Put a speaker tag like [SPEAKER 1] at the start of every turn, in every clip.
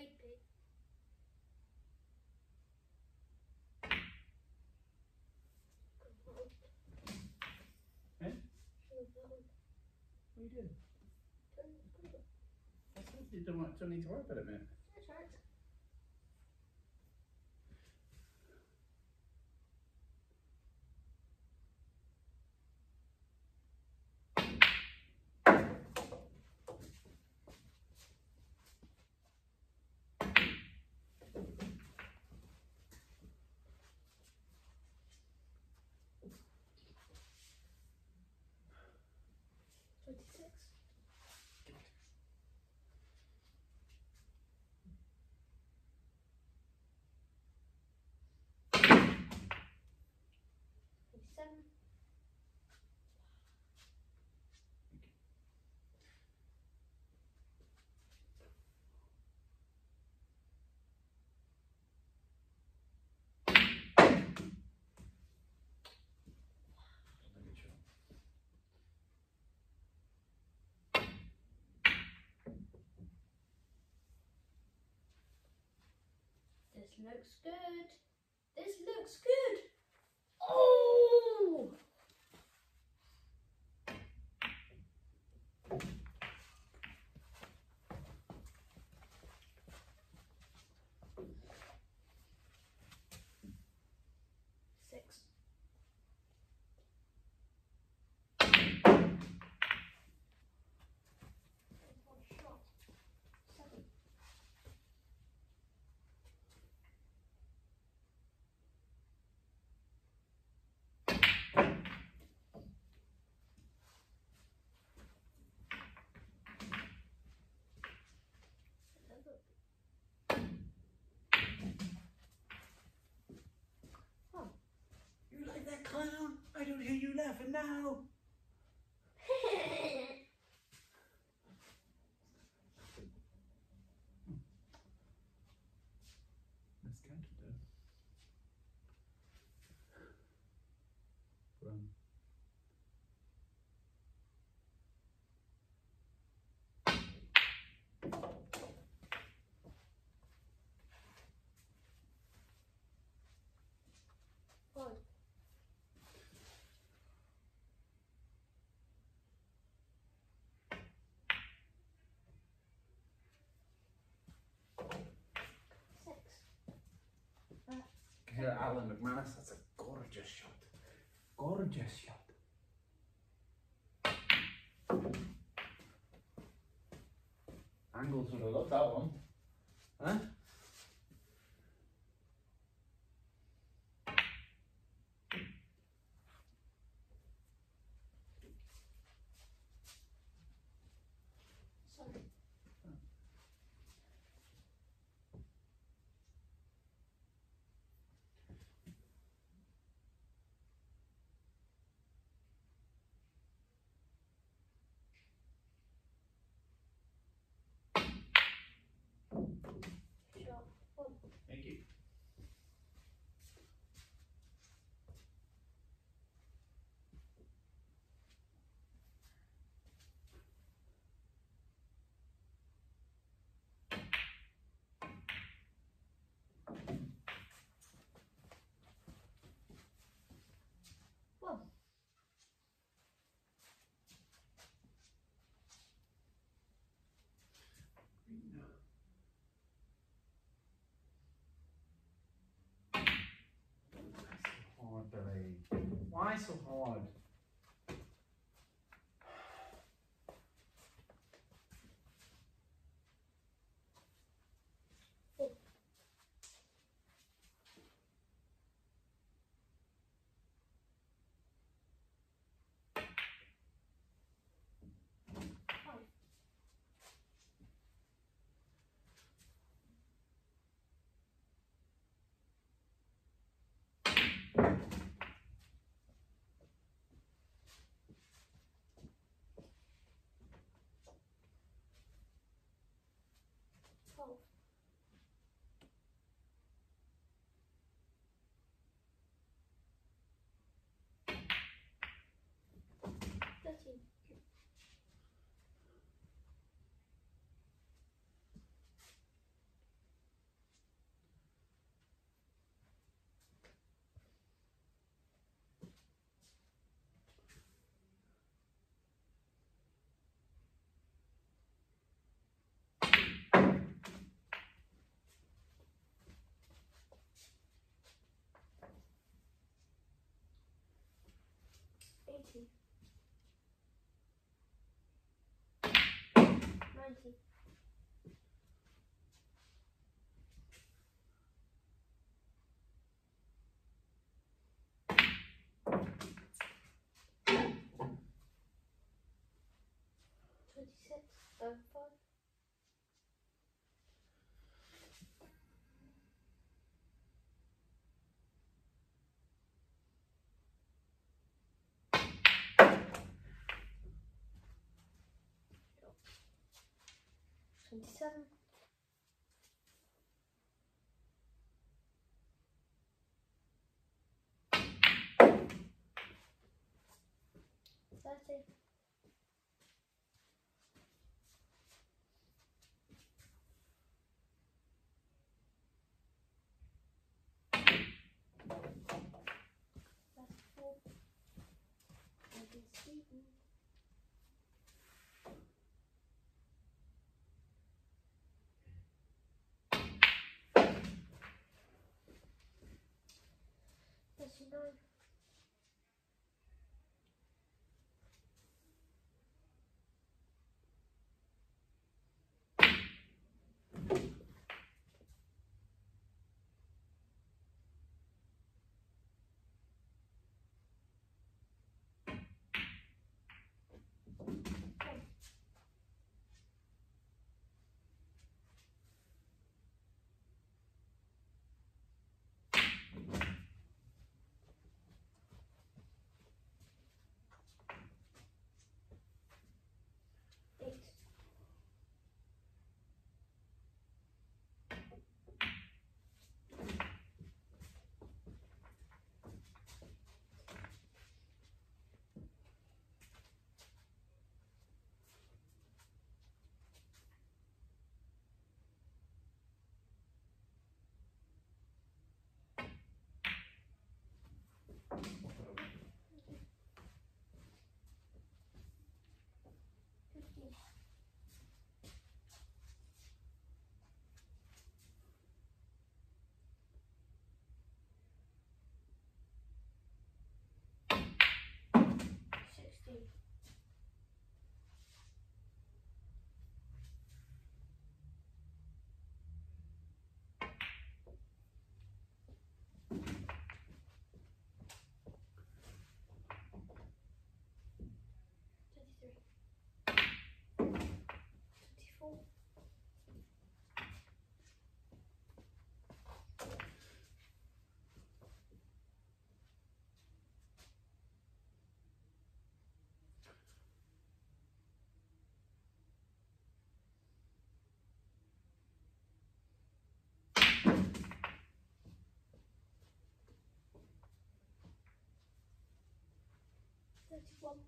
[SPEAKER 1] sleepy.
[SPEAKER 2] Eh? What are you doing? I said you don't need to worry about it, mate.
[SPEAKER 1] That's right. This looks good. This looks good. Oh! Six. One shot. 7.
[SPEAKER 2] You like that, clown? I don't hear you laughing now. Let's count it then. Run.
[SPEAKER 1] One.
[SPEAKER 2] Here, Alan McManus, that's a gorgeous shot. Gorgeous shot. Angles would have loved that one. Huh?
[SPEAKER 1] Sorry. Shot. 1.
[SPEAKER 2] Thank you. Hard, Billy. Why so hard?
[SPEAKER 1] 80. 90. 26 over 5. 27. 30. 34. And it's even. 39. 8. 50. 60. 33. 24. 31.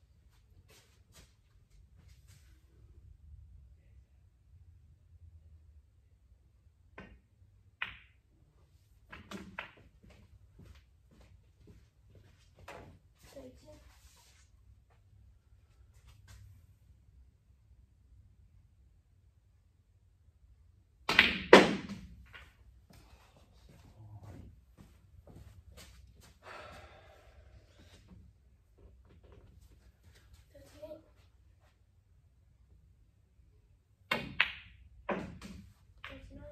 [SPEAKER 1] 32. 38. 39.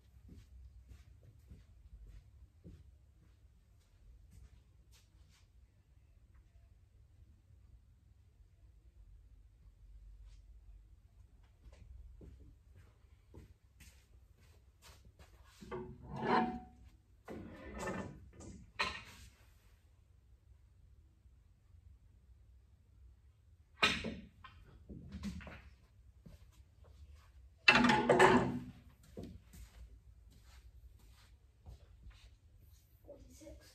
[SPEAKER 1] 46.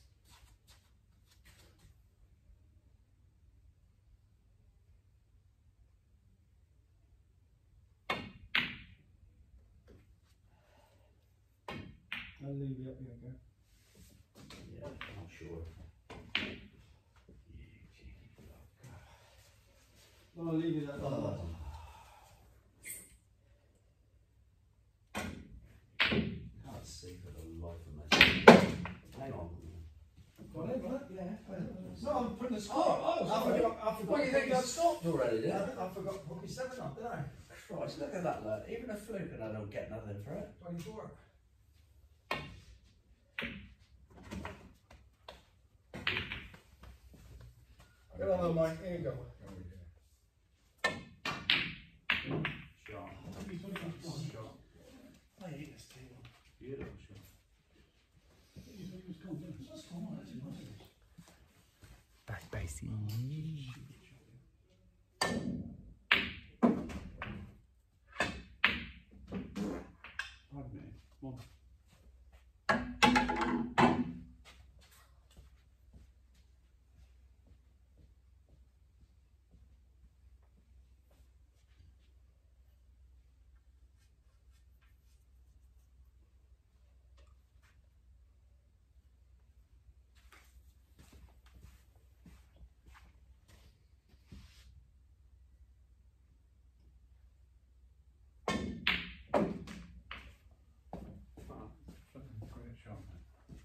[SPEAKER 3] I'll leave you up here, okay?
[SPEAKER 2] Yeah, I'm sure.
[SPEAKER 3] No, I'll leave you that.
[SPEAKER 2] Can't see for the life of me. Hang on.
[SPEAKER 3] Whatever, yeah. No, I'm putting the score.
[SPEAKER 4] Oh, sorry.
[SPEAKER 3] I forgot
[SPEAKER 4] What do you think I've stopped already, did I?
[SPEAKER 3] I forgot to put my 7 up, didn't I?
[SPEAKER 4] Christ, look at that, look. Even a fluke and I don't get nothing for it.
[SPEAKER 3] 24. Get on, Mike. Here you go.
[SPEAKER 2] Shot. Shot.
[SPEAKER 4] I hate this table.
[SPEAKER 2] Beautiful shot.
[SPEAKER 5] That's spicy.
[SPEAKER 2] Pardon me. Come on. Oh, fucking great shot, man.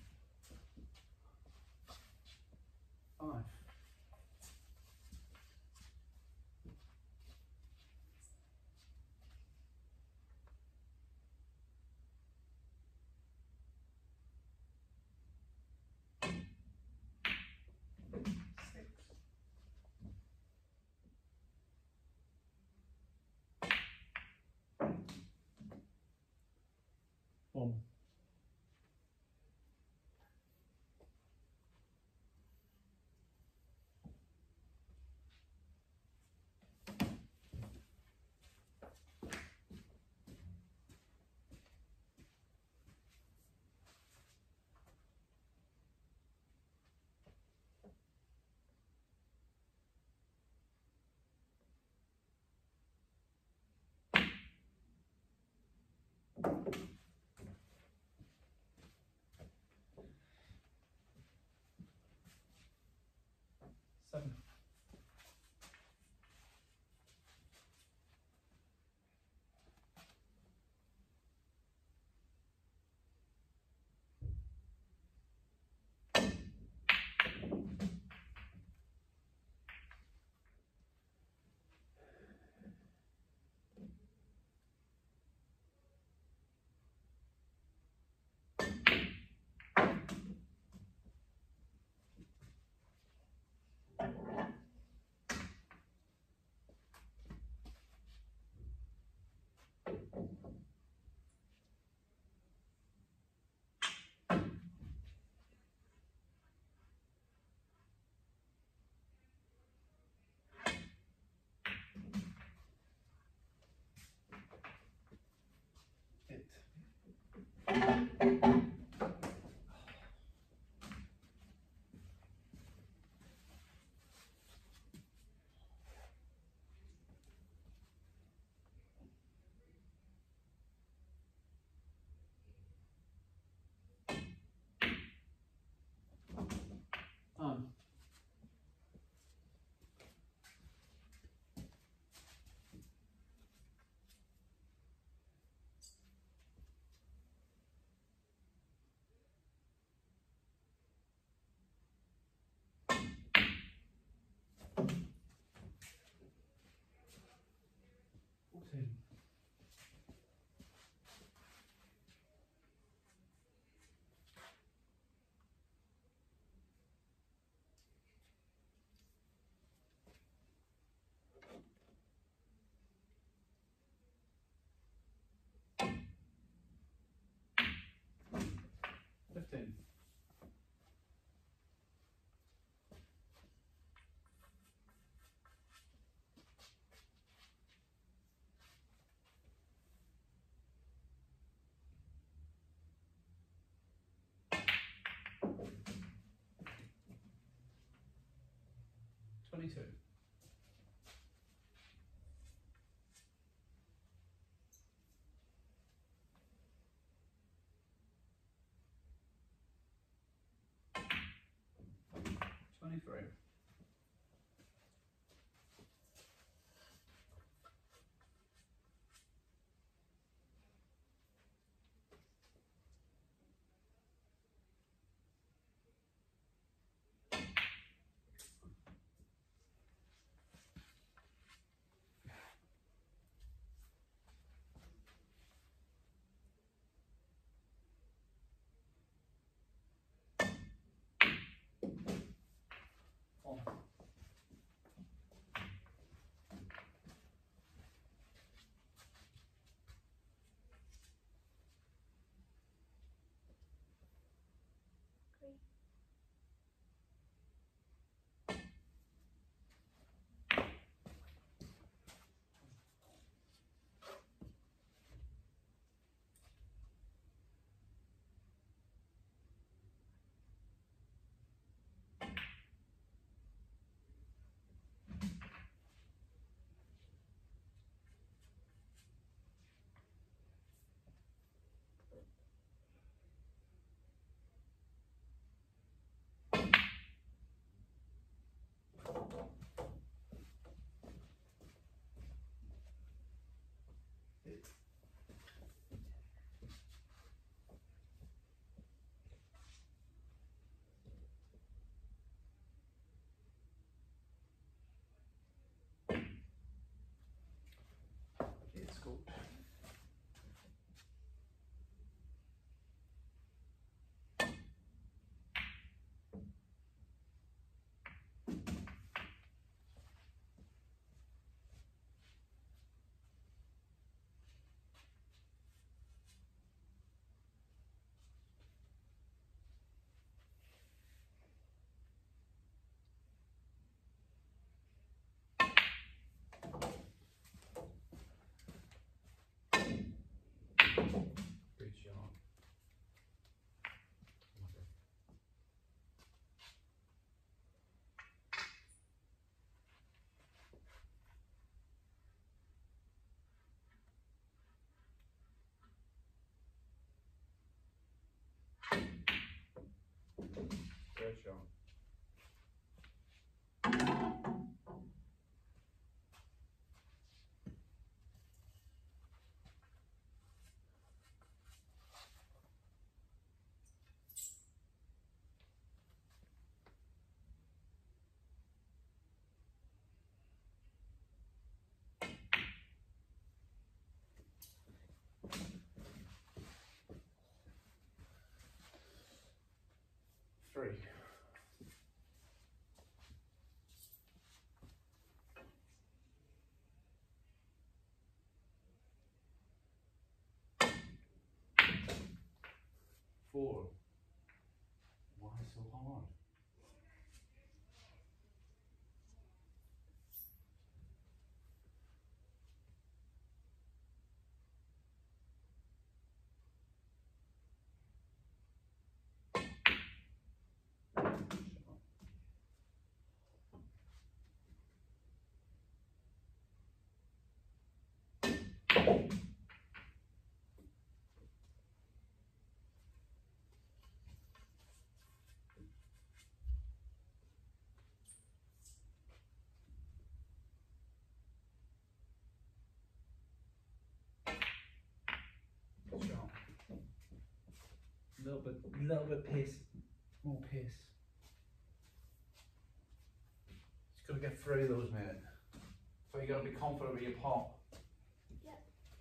[SPEAKER 2] 5.
[SPEAKER 3] Boom. Seven.
[SPEAKER 2] Hit.
[SPEAKER 3] On. 14.
[SPEAKER 2] Fifteen. 22. 23.
[SPEAKER 3] 14.
[SPEAKER 2] On.
[SPEAKER 1] Green.
[SPEAKER 2] It's good. Good shot. Great shot. Three. Four. Why so hard? Good shot. Little bit pace, more pace. Just gotta get through those, mate. So you gotta be confident with your pot.
[SPEAKER 1] Yeah.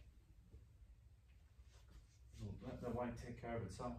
[SPEAKER 2] Let the white take care of itself.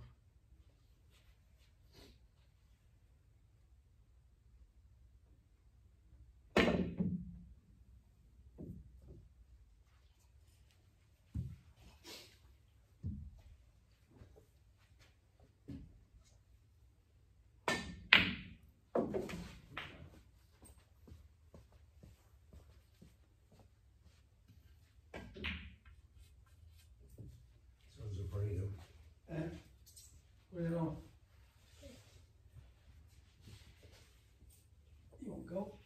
[SPEAKER 3] Sounds a burrito. Where are you on? You won't go.